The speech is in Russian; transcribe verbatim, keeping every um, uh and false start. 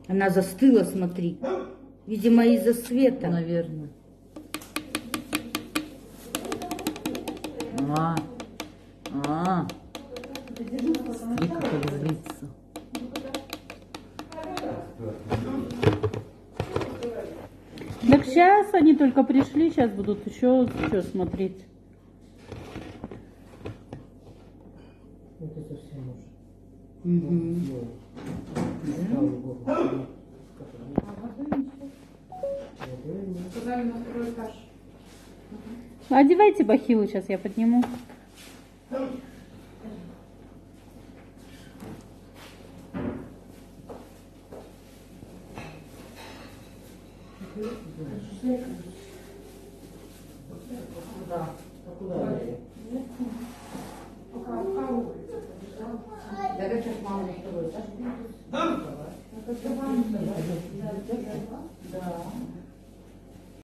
Она застыла, смотри. Видимо, из-за света. Наверное. А, а. Смотри, как злится. Так сейчас они только пришли, сейчас будут еще что смотреть. Это совсем уже. Угу. Сказали на второй этаж. Одевайте бахилы, сейчас я подниму. Да. А куда? Пока пока да, я сейчас маму на второй этаж. Да. Да.